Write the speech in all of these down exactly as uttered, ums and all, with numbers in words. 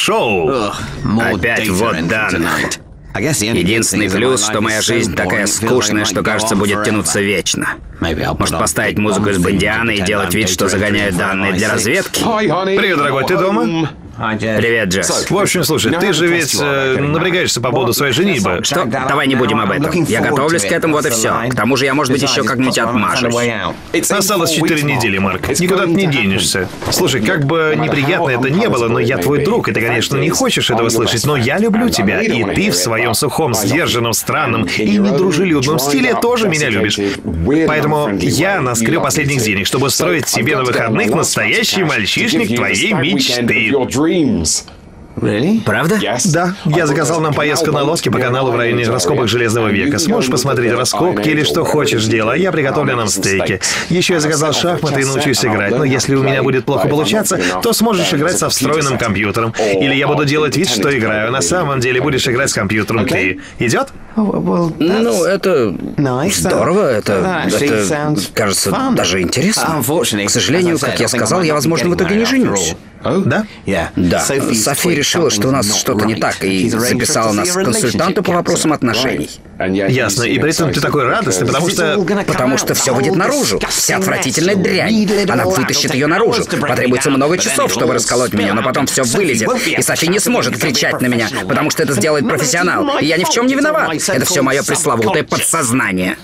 шоу. Опять вот данных. Единственный плюс, что моя жизнь такая скучная, что, кажется, будет тянуться вечно. Может, поставить музыку из Бондиана и делать вид, что загоняю данные для разведки? Привет, дорогой, ты дома? Привет, Джесс. В общем, слушай, ты же ведь э, напрягаешься по поводу своей женитьбы. Что? Давай не будем об этом. Я готовлюсь к этому, вот и все. К тому же я, может быть, еще как-нибудь отмажусь. Осталось четыре недели, Марк. Никуда ты не денешься. Слушай, как бы неприятно это не было, но я твой друг, и ты, конечно, не хочешь этого слышать, но я люблю тебя, и ты в своем сухом, сдержанном, странном и недружелюбном стиле тоже меня любишь. Поэтому я наскреб последних денег, чтобы устроить себе на выходных настоящий мальчишник твоей мечты. Правда? Да, я заказал нам поездку на лодке по каналу в районе раскопок Железного века. Сможешь посмотреть раскопки или что хочешь делай, а я приготовлю нам стейки. Еще я заказал шахматы и научусь играть, но если у меня будет плохо получаться, то сможешь играть со встроенным компьютером. Или я буду делать вид, что играю, на самом деле будешь играть с компьютером ты. Идет? Ну, это здорово, это, это кажется, даже интересно. К сожалению, как я сказал, я, возможно, в итоге не женюсь. Да? Да. София решила, что у нас что-то не так, и записала нас к консультанту по вопросам отношений. Ясно. И при этом ты такой радостный, потому что... Потому что все выйдет наружу. Вся отвратительная дрянь. Она вытащит ее наружу. Потребуется много часов, чтобы расколоть меня, но потом все вылезет. И София не сможет кричать на меня, потому что это сделает профессионал. И я ни в чем не виноват. Это все мое пресловутое подсознание.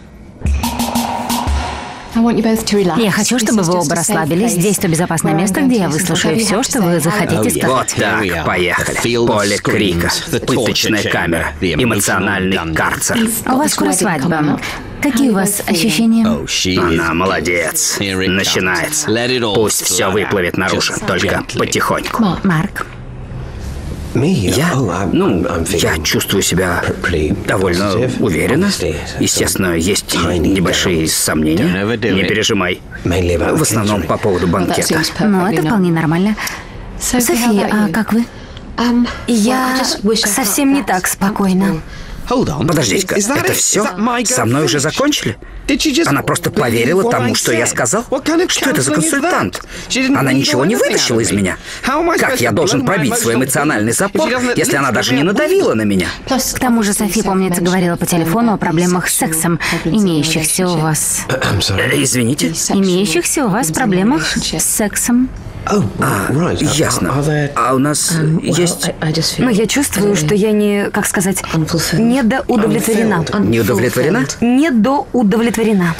Я хочу, чтобы вы оба расслабились. Здесь то безопасное место, где я выслушаю все, что вы захотите сказать. Вот так, поехали. Поле крика, пыточная камера, эмоциональный карцер. У вас скоро свадьба. Какие у вас ощущения? Она молодец. Начинается. Пусть все выплывет наружу, только потихоньку. Марк. Я? Ну, я чувствую себя довольно уверенно. Естественно, есть небольшие сомнения. Не пережимай. В основном по поводу банкета. Ну, это вполне нормально. София, а как вы? Я совсем не так спокойна. Подождите-ка, это все? Со мной уже закончили? Она просто поверила тому, что я сказал? Что это за консультант? Она ничего не вытащила из меня. Как я должен пробить свой эмоциональный запор, если она даже не надавила на меня? К тому же София, помнится, говорила по телефону о проблемах с сексом, имеющихся у вас. Извините? Имеющихся у вас проблемах с сексом. А, ясно. А у нас есть... Но я чувствую, что я не, как сказать, недоудовлетворена. Не удовлетворена? Недоудовлетворена.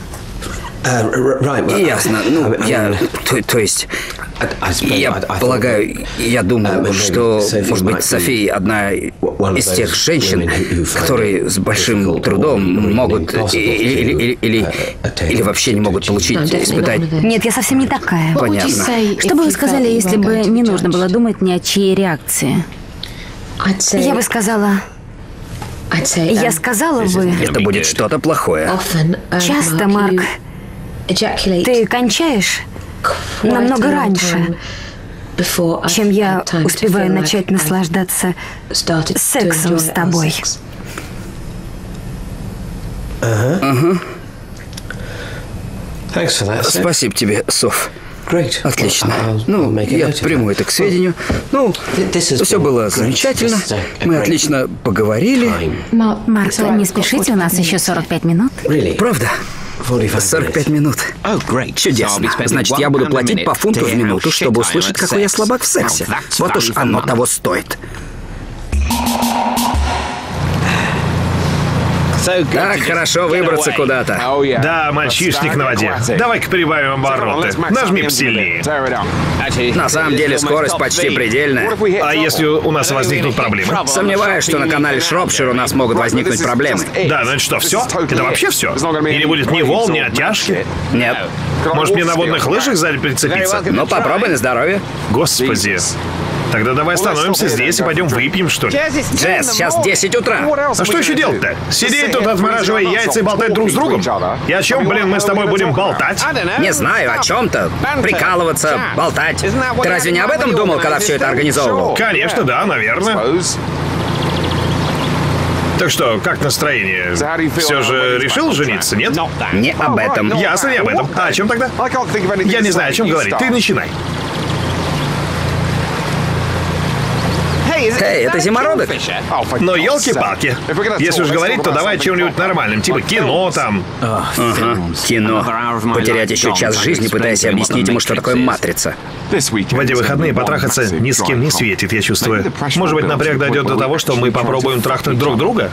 Ясно. Ну, я... То, то есть... Я полагаю, я думаю, что, может быть, София одна из тех женщин, которые с большим трудом могут или, или, или, или вообще не могут получить, испытать... Нет, я совсем не такая. Понятно. Что бы вы сказали, если бы не нужно было думать ни о чьей реакции? Я бы сказала... Я сказала бы... Это будет что-то плохое. Часто, Марк, ты кончаешь намного раньше, чем я успеваю начать наслаждаться сексом с тобой. Ага. Спасибо тебе, Соф. Отлично. Ну, я приму это к сведению. Ну, все было замечательно. Мы отлично поговорили. Марк, не спешите, у нас еще сорок пять минут. Правда? сорок пять минут. Чудесно. Значит, я буду платить по фунту в минуту, чтобы услышать, какой я слабак в сексе. Вот уж оно того стоит. Так хорошо выбраться куда-то. Да, мальчишник на воде. Давай-ка прибавим обороты. Нажми посильнее. На самом деле скорость почти предельная. А если у нас возникнут проблемы? Сомневаюсь, что на канале Шропшир у нас могут возникнуть проблемы. Да, ну это что, все? Это вообще все? И не будет ни волн, ни оттяжки? Нет. Может, мне на водных лыжах сзади прицепиться? Ну, попробуй на здоровье. Господи. Тогда давай остановимся здесь и пойдем выпьем, что ли. Джесс, сейчас десять утра. А что еще делать-то? Сидеть тут, отмораживая яйца и болтать друг с другом? И о чем, блин, мы с тобой будем болтать? Не знаю, о чем-то. Прикалываться, болтать. Ты разве не об этом думал, когда все это организовывал? Конечно, да, наверное. Так что, как настроение? Все же решил жениться, нет? Не об этом. Ясно, не об этом. А о чем тогда? Я не знаю, о чем говорить. Ты начинай. Эй, это зимородок? Но елки-палки. Если уж говорить, то давай чем-нибудь нормальным, типа кино там. Ага, кино. Потерять еще час жизни, пытаясь объяснить ему, что такое матрица. В эти выходные потрахаться ни с кем не светит, я чувствую. Может быть, напряг дойдет до того, что мы попробуем трахнуть друг друга?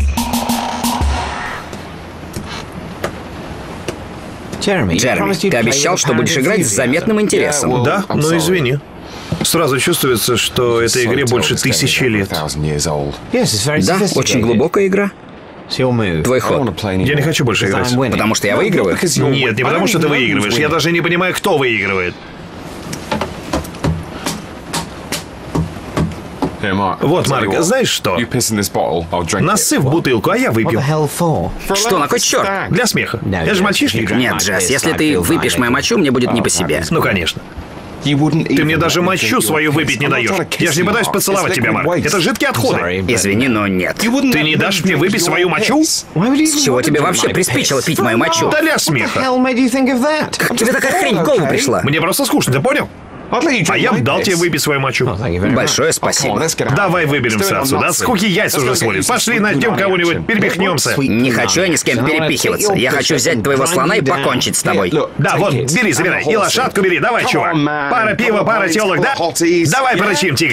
Джереми, ты обещал, что будешь играть с заметным интересом. Да, но извини. Сразу чувствуется, что этой игре больше тысячи лет. Да, очень глубокая игра. Твой ход. Я не хочу больше играть. Потому что я выигрываю? Нет, не потому что ты выигрываешь. Я даже не понимаю, кто выигрывает. Вот, Марк, знаешь что? Насыпь в бутылку, а я выпью. Что, на кой черт? Для смеха. Я же мальчишник. Нет, Джесс, если ты выпьешь мою мочу, мне будет не по себе. Ну, конечно. Ты мне даже мочу свою выпить не даешь. Я же не пытаюсь поцеловать тебя, Марк. Это жидкие отходы. Извини, но нет. Ты не дашь мне выпить свою мочу? С чего тебе вообще приспичило пить мою мочу? Да для смеха. Как тебе такая хрень в голову пришла? Мне просто скучно, ты понял? А я бы дал тебе выпить свою мочу. Большое спасибо. Давай выберемся отсюда. Скуки яйца уже сводят. Пошли, найдем кого-нибудь, перепихнемся. Не хочу я ни с кем перепихиваться. Я хочу взять твоего слона и покончить с тобой. Да, вот, бери, забирай. И лошадку бери, давай, чувак. Пара пива, пара телок, да? Давай порычим, тигр.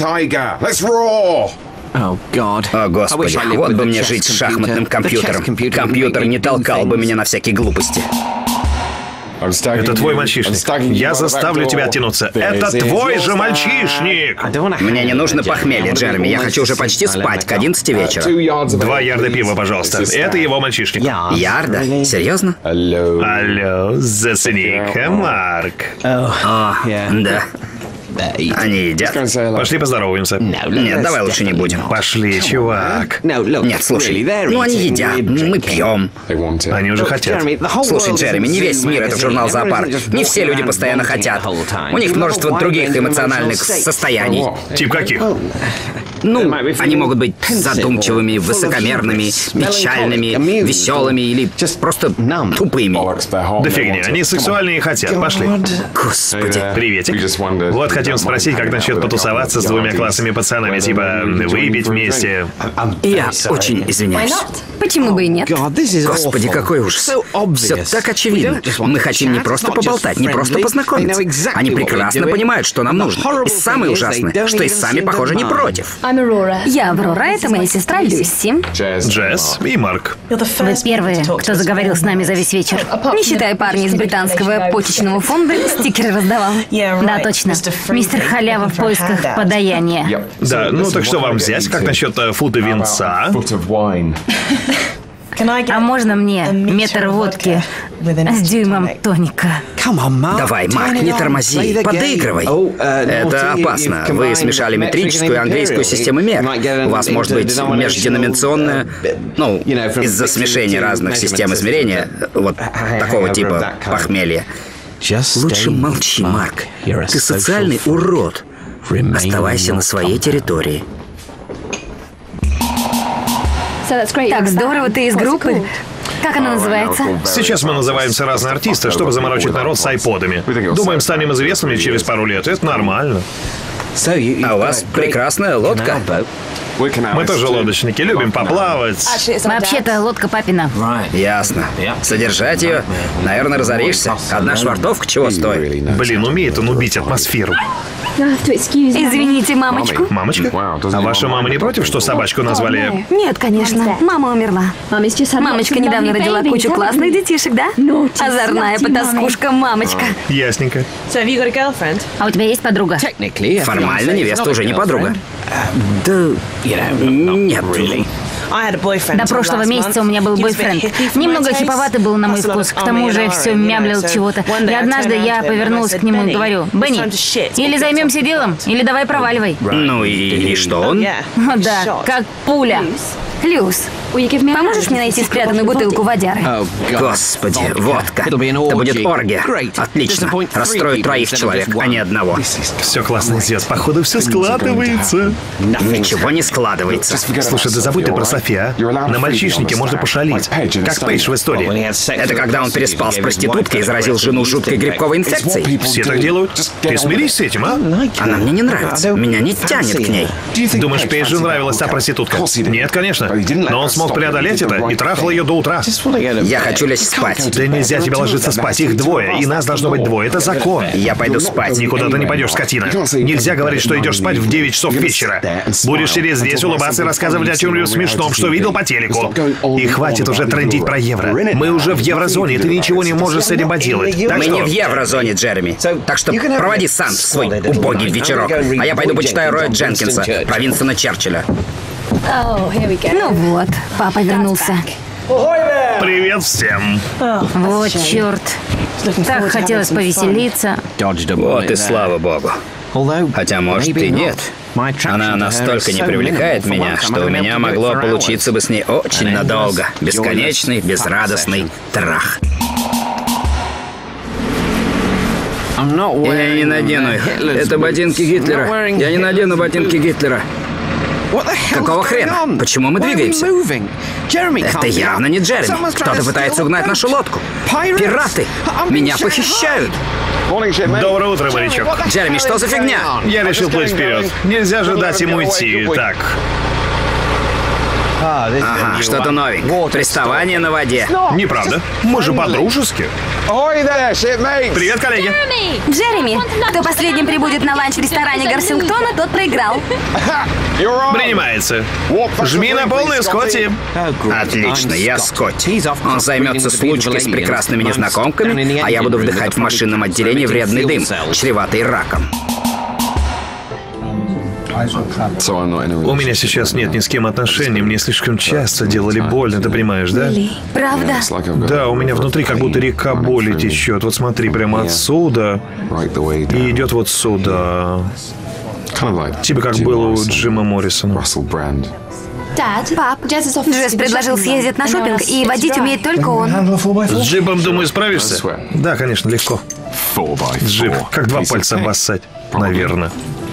О, Господи, вот бы мне жить с шахматным компьютером. Компьютер не толкал бы меня на всякие глупости. Это твой мальчишник. Я заставлю тебя оттянуться. Это твой же мальчишник! Мне не нужно похмелье, Джереми. Я хочу уже почти спать к одиннадцати вечера. Два ярда пива, пожалуйста. Это его мальчишник. Ярда? Серьезно? Алло, зацени-ка, Марк. О, да. Они едят. Пошли поздороваемся. Нет, давай лучше не будем. Пошли, чувак. Нет, слушай, ну они едят, мы пьем. Они уже хотят. Слушай, Джереми, не весь мир — это журнал «Зоопарк». Не все люди постоянно хотят. У них множество других эмоциональных состояний. Тип каких? Ну, они могут быть задумчивыми, высокомерными, печальными, веселыми или просто тупыми. Да фигня, они сексуальные и хотят. Пошли. Господи. Приветик. Вот хотим спросить, как насчет потусоваться с двумя классными пацанами, типа выпить вместе. Я очень извиняюсь. Почему бы и нет? Господи, какой ужас. Все так очевидно. Мы хотим не просто поболтать, не просто познакомиться. Они прекрасно понимают, что нам нужно. И самое ужасное, что и сами, похоже, не против. Я Аврора, это моя сестра Люси. Джесс и Марк. Вы первые, кто заговорил с нами за весь вечер. Не считая парня из британского почечного фонда, стикеры раздавал. Да, точно. Мистер Халява в поисках подаяния. Да, ну так что вам взять? Как насчет э, фута винца? А можно мне метр водки с дюймом тоника? Давай, Марк, не тормози, подыгрывай. Это опасно. Вы смешали метрическую и английскую системы мер. У вас может быть межденоминационная, ну, из-за смешения разных систем измерения, вот такого типа похмелья. Лучше молчи, Марк. Ты социальный урод. Оставайся на своей территории. Так здорово, ты из группы. Как она называется? Сейчас мы называемся разные артисты, чтобы заморочить народ с айподами. Думаем, станем известными через пару лет. Это нормально. А у вас прекрасная лодка. Мы тоже лодочники, любим поплавать. Вообще-то лодка папина. Ясно. Содержать ее, наверное, разоришься. Одна швартовка чего стоит? Блин, умеет он убить атмосферу. Извините, мамочку. Мамочка? А ваша мама не против, что собачку назвали? Нет, конечно. Мама умерла. Мамочка недавно родила кучу классных детишек, да? Озорная потаскушка, мамочка. Ясненько. А у тебя есть подруга? Формально невеста уже не подруга. Да, нет. До прошлого месяца у меня был бойфренд. Немного хиповатый был, на мой вкус. К тому же все мямлил чего-то. И однажды я повернулась к нему и говорю: «Бенни, или займемся делом, или давай проваливай». Ну и, и что он? Да, как пуля. Люс, поможешь мне найти спрятанную бутылку водяры? Господи, водка. Это будет оргия. Отлично. Расстрою троих человек, а не одного. Все классно идет. Походу, все складывается. Ничего не складывается. Слушай, да забудь ты про Софи, а? На мальчишнике можно пошалить. Как Пейдж в истории. Это когда он переспал с проституткой и заразил жену жуткой грибковой инфекцией? Все так делают. Ты смирись с этим, а? Она мне не нравится. Меня не тянет к ней. Думаешь, Пейджу нравилась та проститутка? Нет, конечно. Но он смог преодолеть это и трахал ее до утра. Я хочу лечь спать. Да нельзя тебе ложиться спать. Их двое, и нас должно быть двое. Это закон. Я пойду спать. Никуда ты не пойдешь, скотина. Нельзя говорить, что идешь спать в девять часов вечера. Будешь через здесь улыбаться и рассказывать о чем-нибудь смешном, что видел по телеку. И хватит уже трендить про евро. Мы уже в еврозоне, и ты ничего не можешь с этим поделать. Так Мы что... не в еврозоне, Джереми. Так что проводи сам свой убогий вечерок. А я пойду почитаю Роя Дженкинса про Винстона Черчилля. Ну вот, папа вернулся. Привет всем. Вот черт. Так хотелось повеселиться. Вот и слава богу. Хотя, может, и нет. Она настолько не привлекает меня, что у меня могло получиться бы с ней очень надолго. Бесконечный, безрадостный трах. Я не надену их. Это ботинки Гитлера. Я не надену ботинки Гитлера. Какого хрена? Почему мы двигаемся? Это явно не Джереми. Кто-то пытается угнать нашу лодку. Пираты! Меня похищают! Доброе утро, морячок. Джереми, что за фигня? Я решил плыть вперед. Нельзя же дать ему идти. Так. Ага, что-то новенькое. Приставание на воде. Неправда. Мы же по-дружески. Привет, коллеги. Джереми, кто последним прибудет на ланч в ресторане Гарсингтона, тот проиграл. Принимается. Жми на полную, Скотти. Отлично, я Скотти. Он займется случкой с прекрасными незнакомками, а я буду вдыхать в машинном отделении вредный дым, чреватый раком. У меня сейчас нет ни с кем отношений. Мне слишком часто делали больно, ты понимаешь, да? Правда? Да, у меня внутри как будто река боли течет. Вот смотри, прямо отсюда и идет вот сюда. Типа как было у Джима Моррисона. Пап, Джесс предложил съездить на шопинг, и водить умеет только он. С джипом, думаю, справишься? Да, конечно, легко. Джип, как два пальца обоссать, наверное.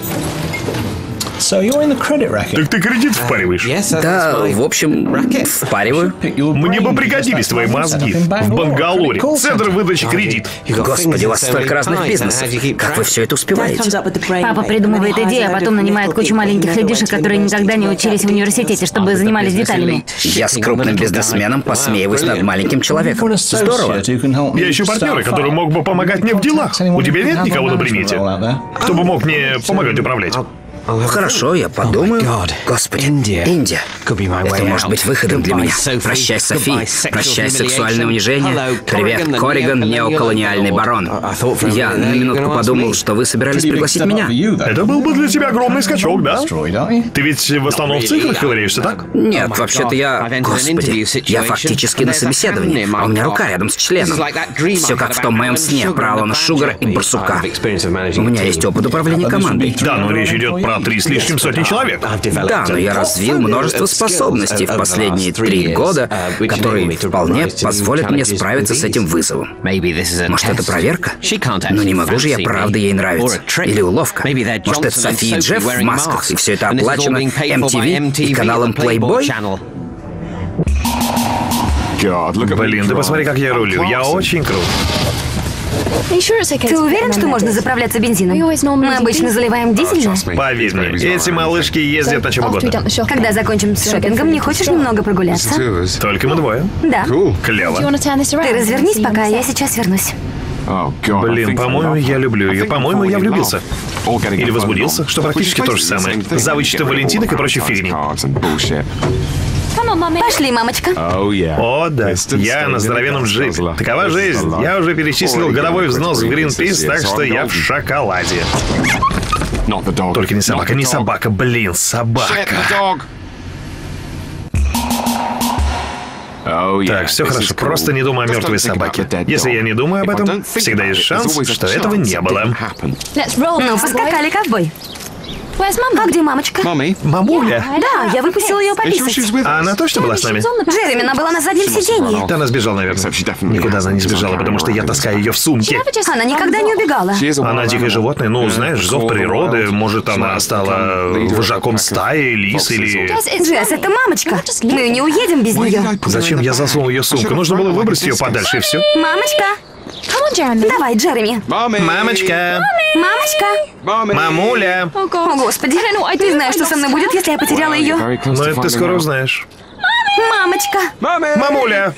Так ты кредит впариваешь? Да, в общем, впариваю. Мне бы пригодились твои мозги. В Бангалоре. Центр выдачи кредит. Господи, у вас столько разных бизнесов. Как вы все это успеваете? Папа придумывает идеи, а потом нанимает кучу маленьких людишек, которые никогда не учились в университете, чтобы занимались деталями. Я с крупным бизнесменом посмеиваюсь над маленьким человеком. Здорово. Я ищу партнера, который мог бы помогать мне в делах. У тебя нет никого на примете? Кто бы мог мне помогать управлять? Хорошо, я подумаю. Господи, Индия. Это может быть выходом для меня. Прощай, Софи. Прощай, сексуальное унижение. Привет, Корриган, неоколониальный барон. Я на минутку подумал, что вы собирались пригласить меня. Это был бы для тебя огромный скачок, да? Ты ведь в основном в цифрах ковыряешься, так? Нет, вообще-то я... Господи, я фактически на собеседовании, а у меня рука рядом с членом. Все как в том моем сне про Алана Шугара и Барсука. У меня есть опыт управления командой. Да, но речь идет про три с лишним сотни человек. Да, но я развил множество способностей в последние три года, которые вполне позволят мне справиться с этим вызовом. Может, это проверка? Но не могу же я правда ей нравиться. Или уловка. Может, это Софи и Джефф в масках, и все это оплачено эм ти ви и каналом Playboy? Блин, ты посмотри, как я рулю. Я очень крут. Ты уверен, что можно заправляться бензином? Мы обычно заливаем дизельное. Поверь мне, эти малышки ездят на чем угодно. Когда закончим с шопингом, не хочешь немного прогуляться? Только мы двое. Да. Клево. Ты развернись пока, я сейчас вернусь. Блин, по-моему, я люблю ее. По-моему, я влюбился. Или возбудился, что практически то же самое. За вычетом валентинок и прочей фигни. Пошли, мамочка. О, да. Я на здоровенном джипе. Такова жизнь. Я уже перечислил годовой взнос в Greenpeace, так что я в шоколаде. Только не собака, не собака, блин, собака. Так, все хорошо, просто не думай о мертвой собаке. Если я не думаю об этом, всегда есть шанс, что этого не было. Ну, поскакали, ковбой. А где мамочка? Мамуля? Да, я выпустила ее пописать. А она точно была с нами? Джереми, она была на заднем сиденье. Да она сбежала, наверное. Никуда она не сбежала, потому что я таскаю ее в сумке. Она никогда не убегала. Она дикое животное, ну, знаешь, зов природы. Может, она стала вожаком стаи, лис или... Джесс, это мамочка. Мы не уедем без нее. Зачем я засунул ее в сумку? Нужно было выбросить ее подальше, и все. Мамочка. Давай, Джереми. Мамочка! Мамочка. Мамуля! О, Господи. Не знаю, что со мной будет, если я потеряла ее. Ну, это ты скоро узнаешь. Мамочка. Мамуля!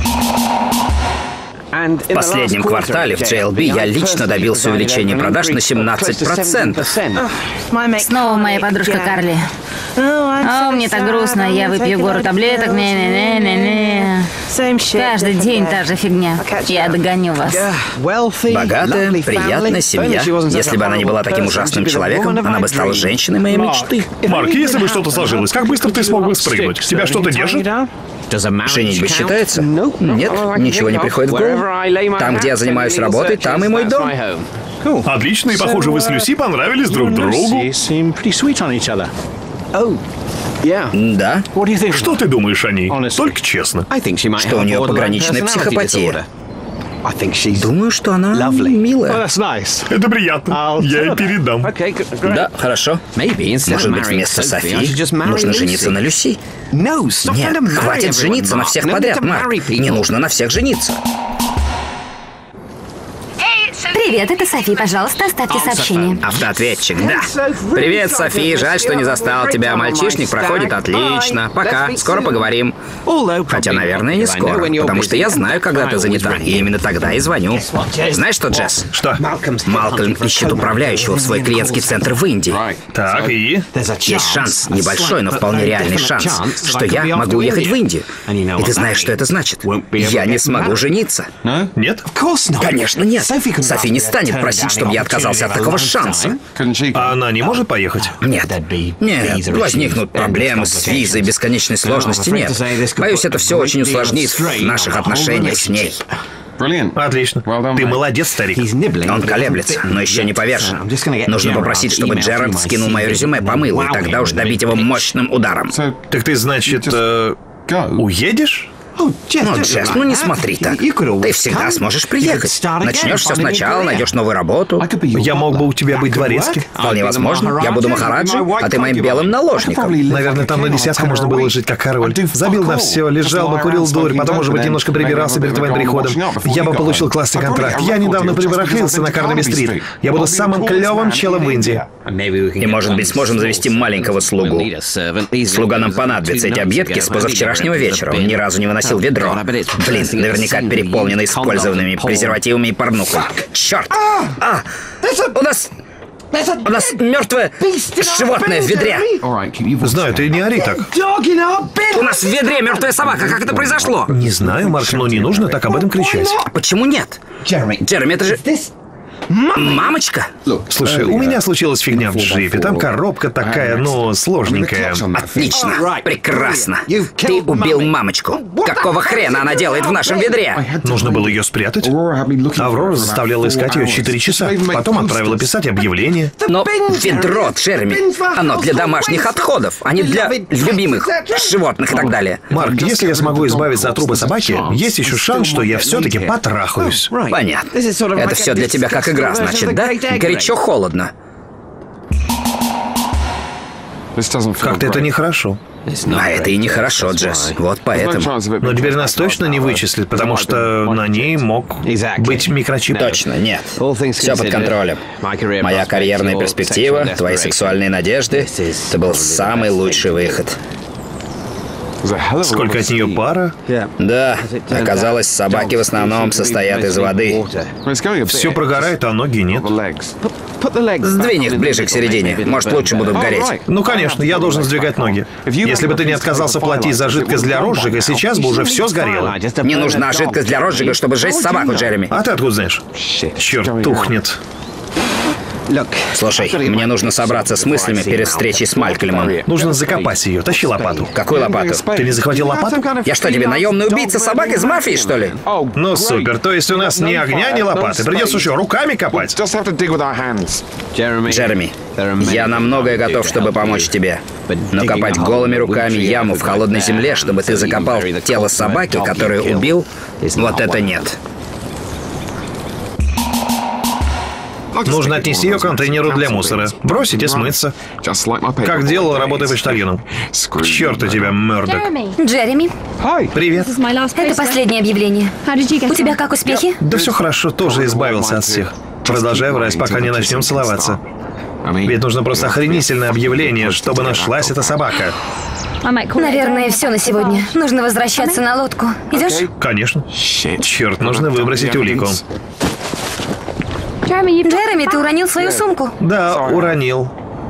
В последнем квартале в джей эл би я лично добился увеличения продаж на семнадцать процентов. Снова моя подружка Карли. О, мне так грустно. Я выпью гору таблеток. Не-не-не-не-не. Каждый день та же фигня. Я догоню вас. Богатая, приятная семья. Если бы она не была таким ужасным человеком, она бы стала женщиной моей мечты. Марк, если бы что-то сложилось, как быстро ты смог бы спрыгнуть? Тебя что-то держит? Женитьба считается? Нет, ничего не приходит в голову. Там, где я занимаюсь работой, там и мой дом. Отлично, и похоже, вы с Люси понравились друг другу. Да. Что ты думаешь о ней? Только честно. Что у нее пограничная психопатия. Думаю, что она милая. Это приятно. Я ей передам. Да, хорошо. Может быть, вместо Софи нужно жениться на Люси? Нет, хватит жениться на всех подряд, Марк. Не нужно на всех жениться. Привет, это Софи. Пожалуйста, оставьте сообщение. Автоответчик, да. Привет, Софи. Жаль, что не застал тебя. Мальчишник проходит отлично. Пока. Скоро поговорим. Хотя, наверное, не скоро. Потому что я знаю, когда ты занята. И именно тогда и звоню. Знаешь что, Джесс? Что? Малкольм ищет управляющего в свой клиентский центр в Индии. Так, и? Есть шанс, небольшой, но вполне реальный шанс, что я могу уехать в Индию. И ты знаешь, что это значит? Я не смогу жениться. Нет? Конечно, нет. Софи не станет просить, чтобы я отказался от такого шанса. А она не может поехать? Нет. Нет, возникнут проблемы с визой, бесконечной сложности. Нет. Боюсь, это все очень усложнит в наших отношениях с ней. Отлично. Ты молодец, старик. Он колеблется, но еще не повержен. Нужно попросить, чтобы Джерард скинул мое резюме по мылу, и тогда уж добить его мощным ударом. Так ты, значит, э, уедешь? Ну, Джесс, ну не смотри так. Ты всегда сможешь приехать. Начнешь все сначала, найдешь новую работу. Я мог бы у тебя быть дворецким. Вполне возможно. Я буду махараджи, а ты моим белым наложником. Наверное, там на десятку можно было жить как король. Забил на все, лежал бы, курил дурь, потом, может быть, немножко прибирался перед твоим приходом. Я бы получил классный контракт. Я недавно прибарахлился на Карнаби-стрит. Я буду самым клевым челом в Индии. И, может быть, сможем завести маленького слугу. Слуга нам понадобится. Эти объедки с позавчерашнего вечера. Он ни разу не выносил ведро. Блин, наверняка переполнено использованными презервативами и порнухой. Черт! А! У нас... У нас мертвое животное в ведре. Знаю, ты не ори так. У нас в ведре мертвая собака. Как это произошло? Не знаю, Марк, но не нужно так об этом кричать. Почему нет? Джереми, это же... Мамочка? Слушай, у меня случилась фигня в джипе. Там коробка такая, ну, сложненькая. Отлично. Прекрасно. Ты убил мамочку. Какого хрена она делает в нашем ведре? Нужно было ее спрятать. Аврора заставляла искать ее четыре часа. Потом отправила писать объявление. Но ведро, Джереми, оно для домашних отходов, а не для любимых животных и так далее. Марк, если я смогу избавиться от трупа собаки, есть еще шанс, что я все-таки потрахаюсь. Понятно. Это все для тебя как игра, значит, да? Горячо-холодно. Как-то это нехорошо. А это и нехорошо, Джесс. Вот поэтому. Но теперь нас точно не вычислят, потому что на ней мог быть микрочип. Точно, нет. Все под контролем. Моя карьерная перспектива, твои сексуальные надежды. Это был самый лучший выход. Сколько от нее пара? Да, оказалось, собаки в основном состоят из воды. Все прогорает, а ноги нет. Сдвинь их ближе к середине. Может, лучше будут гореть. Ну, конечно, я должен сдвигать ноги. Если бы ты не отказался платить за жидкость для розжига, сейчас бы уже все сгорело. Не нужна жидкость для розжига, чтобы сжечь собаку, Джереми. А ты откуда знаешь? Черт, тухнет. Слушай, мне нужно собраться с мыслями перед встречей с Малькольмом. Нужно закопать ее. Тащи лопату. Какую лопату? Ты не захватил лопату? Я что, тебе наемный убийца собак из мафии, что ли? Ну, супер. То есть у нас ни огня, ни лопаты. Придется еще руками копать. Джереми, я на многое готов, чтобы помочь тебе. Но копать голыми руками яму в холодной земле, чтобы ты закопал тело собаки, которую убил, вот это нет. Нужно отнести ее к контейнеру для мусора. Бросить и смыться. Как делал, работая почтальоном. К черту тебя, Мёрдок. Джереми, Привет. это последнее объявление. У тебя как успехи? Да все хорошо, тоже избавился от всех. Продолжай врать, пока не начнем целоваться. Ведь нужно просто охренительное объявление, чтобы нашлась эта собака. Наверное, все на сегодня. Нужно возвращаться на лодку. Идешь? Конечно. Черт, нужно выбросить улику. Джереми, ты уронил свою сумку. Да, уронил.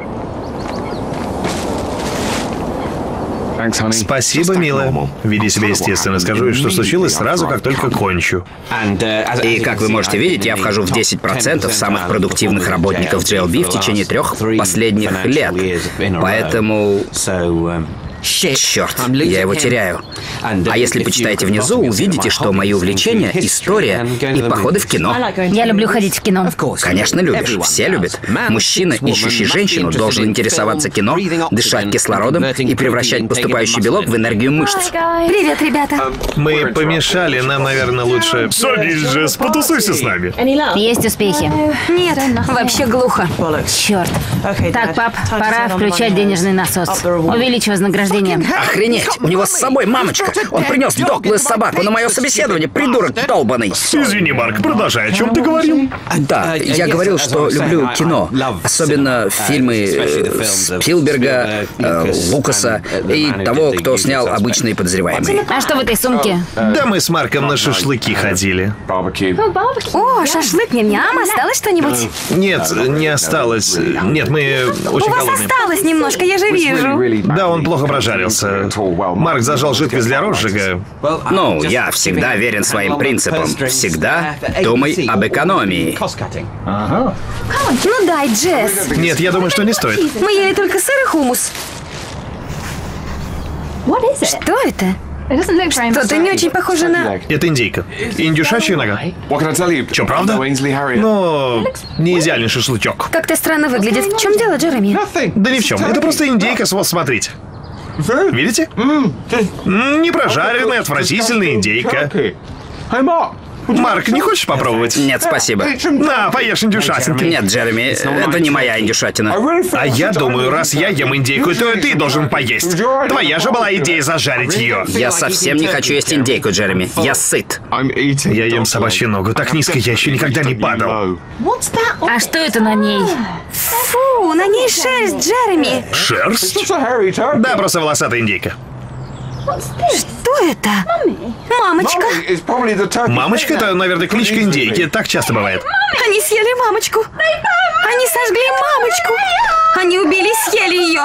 Спасибо, милая. Веди себя естественно. Скажу, что случилось сразу, как только кончу. И, как вы можете видеть, я вхожу в десять процентов самых продуктивных работников джей эл би в течение трех последних лет. Поэтому... Черт, я его теряю. А если почитаете внизу, увидите, что мои увлечения — история и походы в кино. Я люблю ходить в кино. Конечно, любишь. Все любят. Мужчина, ищущий женщину, должен интересоваться кино, дышать кислородом и превращать поступающий белок в энергию мышц. Привет, ребята. Мы помешали, нам, наверное, лучше... Садись, Джесс, потусуйся с нами. Есть успехи? Нет, вообще глухо. Черт. Так, пап, пора включать денежный насос. Увеличь вознаграждение. Охренеть! У него с собой мамочка! Он принес дохлую собаку на мое собеседование, придурок долбаный! Извини, Марк, продолжай, о чем ты говорил? Да, я говорил, что люблю кино. Особенно фильмы э, Спилберга, э, Лукаса и того, кто снял «Обычные подозреваемые». А что в этой сумке? Да мы с Марком на шашлыки ходили. О, шашлык, ням-ням, осталось что-нибудь? Нет, не осталось. Нет, мы очень У вас голодные. осталось немножко, я же вижу. Да, он плохо прожарился. Марк зажал жидкость для розжига. Ну, я всегда верен своим принципам. Всегда думай об экономии. Ну дай, Джесс. Нет, я думаю, что не стоит. Мы ели только сыр и хумус. Что это? Что-то не очень похоже на... Это индейка. Индюшачья нога. Че, правда? Но не идеальный шашлычок. Как-то странно выглядит. В чем дело, Джереми? Да ни в чем. Это просто индейка, вот смотрите. Видите? М, Не прожаренная, отвратительная индейка. Марк, не хочешь попробовать? Нет, спасибо. На, поешь индюшатинки. Нет, Джереми, это не моя индюшатина. А я думаю, раз я ем индейку, то и ты должен поесть. Твоя же была идея зажарить ее. Я совсем не хочу есть индейку, Джереми. Я сыт. Я ем собачью ногу. Так низко я еще никогда не падал. А что это на ней? Фу, на ней шерсть, Джереми. Шерсть? Да, просто волосатая индейка. Что это? Мамочка. Мамочка — это, наверное, кличка индейки. Так часто бывает. Они съели мамочку. Они сожгли мамочку. Они убили и съели ее.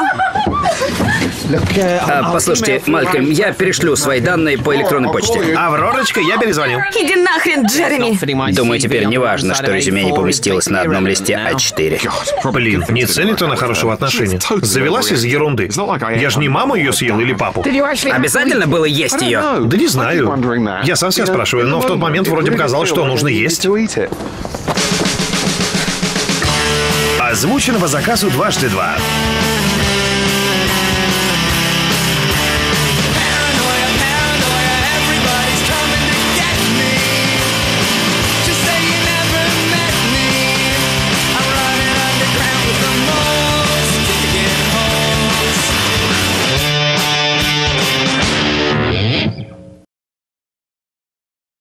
А, послушайте, Малькольм, я перешлю свои данные по электронной почте. Авророчка, я перезвоню. Иди нахрен, Джереми. Думаю, теперь не важно, что резюме не поместилось на одном листе а четыре. Блин, не ценит она хорошего отношения. Завелась из ерунды. Я же не маму ее съел или папу. Обязательно было есть ее? Да не знаю. Я сам себя спрашиваю, но в тот момент вроде показалось, что нужно есть. Озвучено по заказу дважды два.